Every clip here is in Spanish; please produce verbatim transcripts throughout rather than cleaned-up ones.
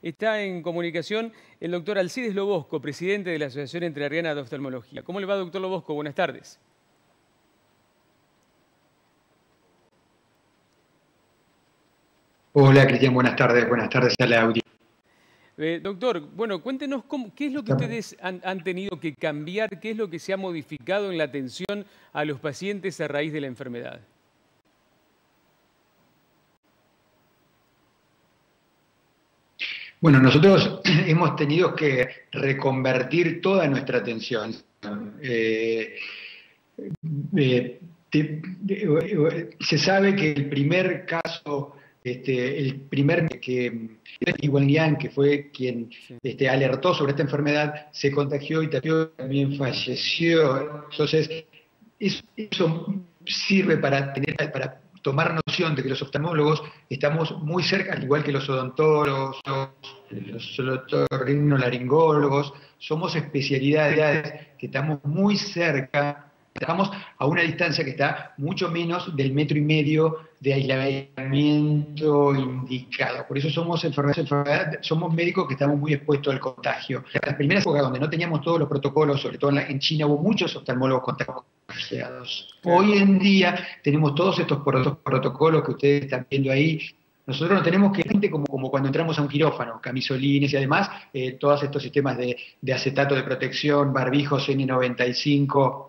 Está en comunicación el doctor Alcides Lobosco, presidente de la Asociación Entrerriana de Oftalmología. ¿Cómo le va, doctor Lobosco? Buenas tardes. Hola, Cristian, buenas tardes. Buenas tardes a la audiencia. Eh, doctor, bueno, cuéntenos cómo, qué es lo que ustedes han, han tenido que cambiar, qué es lo que se ha modificado en la atención a los pacientes a raíz de la enfermedad. Bueno, nosotros hemos tenido que reconvertir toda nuestra atención. Eh, eh, te, de, se sabe que el primer caso, este, el primer que Iguanian, que fue quien sí. este, alertó sobre esta enfermedad, se contagió y también falleció. Entonces, eso, eso sirve para tener, para tomar noción de que los oftalmólogos estamos muy cerca, al igual que los odontólogos, los otorrinolaringólogos, somos especialidades que estamos muy cerca, estamos a una distancia que está mucho menos del metro y medio de aislamiento indicado. Por eso somos enfermedades, enfermedad, somos médicos que estamos muy expuestos al contagio. En las primeras épocas donde no teníamos todos los protocolos, sobre todo en, la, en China, hubo muchos oftalmólogos contagiados. Hoy en día tenemos todos estos protocolos que ustedes están viendo ahí. Nosotros no tenemos que, como, como cuando entramos a un quirófano, camisolines y además eh, todos estos sistemas de, de acetato de protección, barbijos N noventa y cinco,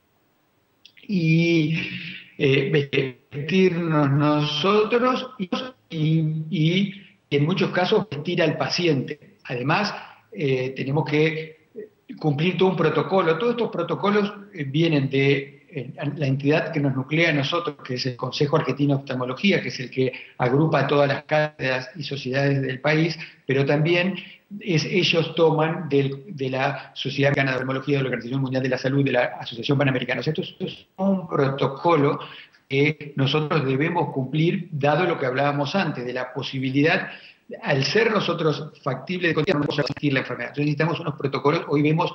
y eh, vestirnos nosotros y, y, y en muchos casos vestir al paciente. Además, eh, tenemos que cumplir todo un protocolo. Todos estos protocolos eh, vienen de eh, la entidad que nos nuclea a nosotros, que es el Consejo Argentino de Oftalmología, que es el que agrupa a todas las cátedras y sociedades del país, pero también es, ellos toman del, de la Sociedad Americana de Oftalmología, de la Organización Mundial de la Salud, de la Asociación Panamericana. O sea, esto es, esto es un protocolo que nosotros debemos cumplir, dado lo que hablábamos antes, de la posibilidad, al ser nosotros factibles de contagiar, no podemos asistir la enfermedad. Entonces necesitamos unos protocolos. Hoy vemos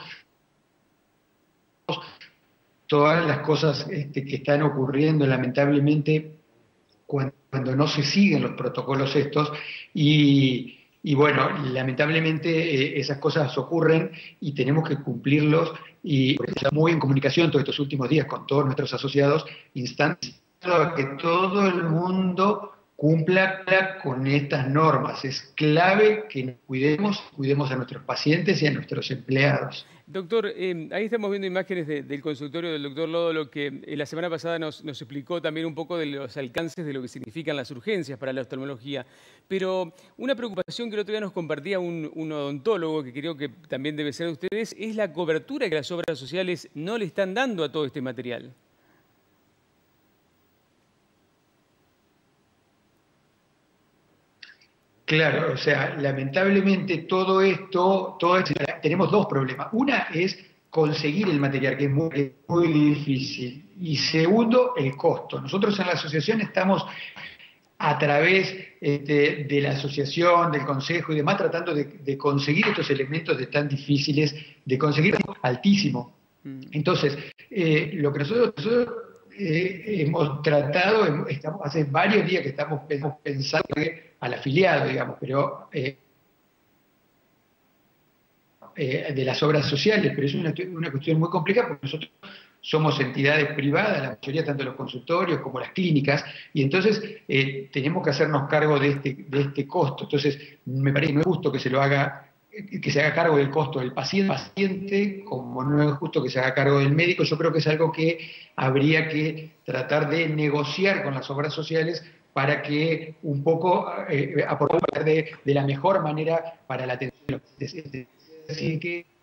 todas las cosas este, que están ocurriendo, lamentablemente, cuando, cuando no se siguen los protocolos estos, y, y bueno, lamentablemente eh, esas cosas ocurren y tenemos que cumplirlos, y estamos muy en comunicación todos estos últimos días con todos nuestros asociados, instanciando a que todo el mundo cumpla con estas normas. Es clave que nos cuidemos, cuidemos a nuestros pacientes y a nuestros empleados. Doctor, eh, ahí estamos viendo imágenes de, del consultorio del doctor Lódolo, que eh, la semana pasada nos, nos explicó también un poco de los alcances de lo que significan las urgencias para la oftalmología. Pero una preocupación que el otro día nos compartía un, un odontólogo, que creo que también debe ser de ustedes, es la cobertura que las obras sociales no le están dando a todo este material. Claro, o sea, lamentablemente todo esto, todo esto, tenemos dos problemas. Una es conseguir el material, que es muy, muy difícil. Y segundo, el costo. Nosotros en la asociación estamos a través este, de la asociación, del consejo y demás, tratando de, de conseguir estos elementos de tan difíciles, de conseguir altísimo. Entonces, eh, lo que nosotros... nosotros Eh, hemos tratado, estamos, hace varios días que estamos pensando al afiliado, digamos, pero eh, eh, de las obras sociales, pero es una, una cuestión muy compleja porque nosotros somos entidades privadas, la mayoría tanto los consultorios como las clínicas, y entonces eh, tenemos que hacernos cargo de este, de este costo. Entonces, me parece que no es justo que se lo haga que se haga cargo del costo del paciente, paciente, como no es justo que se haga cargo del médico. Yo creo que es algo que habría que tratar de negociar con las obras sociales para que un poco eh, aportar de, de la mejor manera para la atención. Es decir, que